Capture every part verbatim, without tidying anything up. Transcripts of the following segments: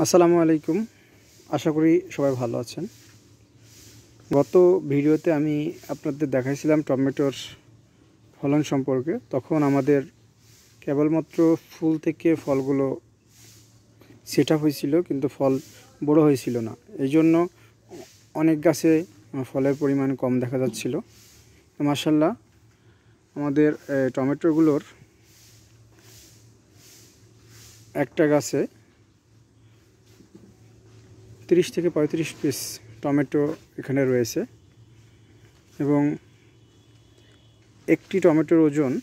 আসসালামু আলাইকুম। আশা করি সবাই ভালো আছেন। গত ভিডিওতে আমি আপনাদের দেখাইছিলাম টমেটোর ফলন সম্পর্কে। তখন আমাদের কেবলমাত্র ফুল থেকে ফলগুলো সেট আপ হয়েছিল, কিন্তু ফল বড় হয়েছিল না। এই জন্য অনেক গাছে ফলের পরিমাণ কম দেখা যাচ্ছিল। মাশাআল্লাহ, আমাদের টমেটোগুলোর একটা গাছে তিরিশ থেকে পঁয়ত্রিশ পিস টমেটো এখানে রয়েছে এবং একটি টমেটোর ওজন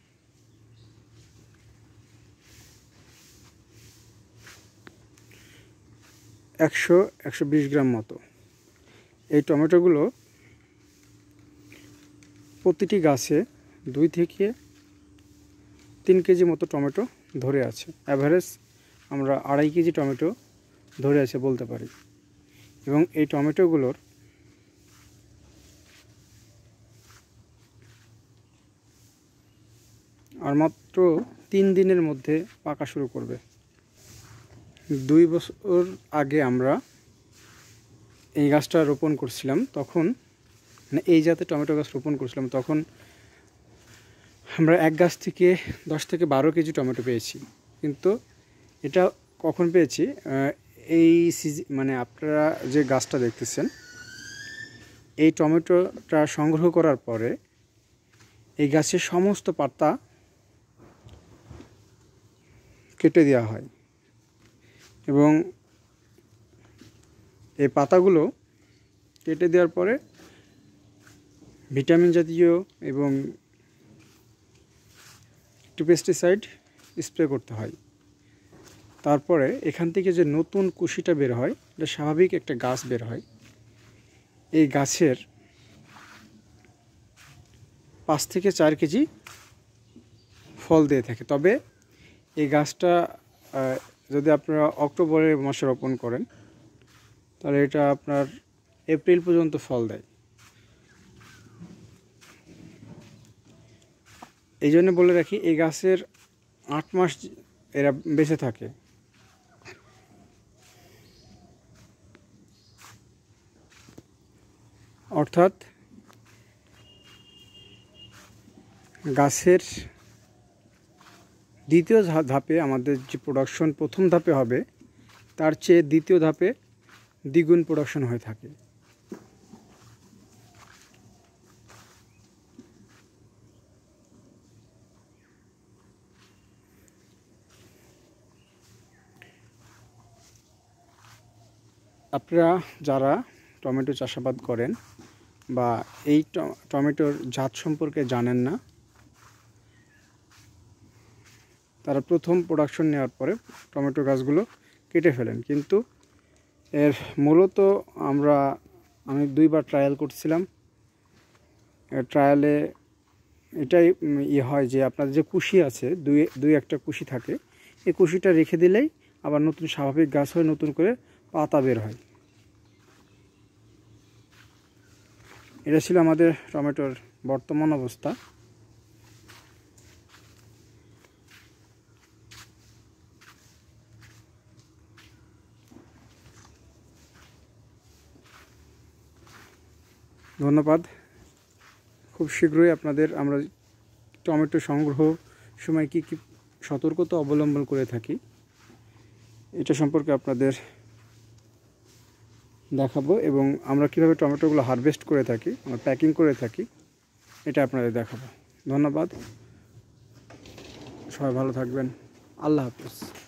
একশো একশো বিশ গ্রাম মতো। এই টমেটোগুলো প্রতিটি গাছে দুই থেকে তিন কেজি মতো টমেটো ধরে আছে। অ্যাভারেজ আমরা আড়াই কেজি টমেটো ধরে আছে বলতে পারি। এবং এই টমেটোগুলোর আর মাত্র তিন দিনের মধ্যে পাকা শুরু করবে। দুই বছর আগে আমরা এই গাছটা রোপণ করছিলাম, তখন মানে এই জাতের টমেটো গাছ রোপণ করছিলাম, তখন আমরা এক গাছ থেকে দশ থেকে বারো কেজি টমেটো পেয়েছি। কিন্তু এটা কখন পেয়েছি, এই সিজন মানে আপনারা যে গাছটা দেখতেছেন, এই টমেটোটা সংগ্রহ করার পরে এই গাছের সমস্ত পাতা কেটে দেওয়া হয় এবং এই পাতাগুলো কেটে দেওয়ার পরে ভিটামিন জাতীয় এবং একটু পেস্টিসাইড স্প্রে করতে হয়। তারপরে এখান থেকে যে নতুন কুশিটা বের হয়, এটা স্বাভাবিক একটা গাছ বের হয়। এই গাছের পাঁচ থেকে চার কেজি ফল দিয়ে থাকে। তবে এই গাছটা যদি আপনারা অক্টোবরের মাসে রোপণ করেন, তাহলে এটা আপনার এপ্রিল পর্যন্ত ফল দেয়। এই জন্য বলে রাখি, এই গাছের আট মাস এরা বেঁচে থাকে। অর্থাৎ গাছের দ্বিতীয় ধাপে আমাদের যে প্রোডাকশন প্রথম ধাপে হবে, তার চেয়ে দ্বিতীয় ধাপে দ্বিগুণ প্রোডাকশন হয়ে থাকে। আপনারা যারা টমেটো চাষাবাদ করেন বা এই টমেটোর জাত সম্পর্কে জানেন না, তারা প্রথম প্রোডাকশন নেওয়ার পরে টমেটো গাছগুলো কেটে ফেলেন। কিন্তু এর মূলত আমরা আমি দুইবার ট্রায়াল করছিলাম। ট্রায়ালে এটাই ইয়ে হয় যে আপনাদের যে কুশি আছে, দুই দুই একটা কুশি থাকে, এই কুশিটা রেখে দিলেই আবার নতুন স্বাভাবিক গাছ হয়ে নতুন করে পাতা বের হয়। এটা ছিল আমাদের টমেটোর বর্তমান অবস্থা। ধন্যবাদ। খুব শীঘ্রই আপনাদের আমরা টমেটো সংগ্রহ সময় কি কি সতর্কতা অবলম্বন করে থাকি, এটা সম্পর্কে আপনাদের দেখাবো এবং আমরা কীভাবে টমেটোগুলো হারভেস্ট করে থাকি, আমরা প্যাকিং করে থাকি, এটা আপনাদের দেখাবো। ধন্যবাদ, সবাই ভালো থাকবেন। আল্লাহ হাফেজ।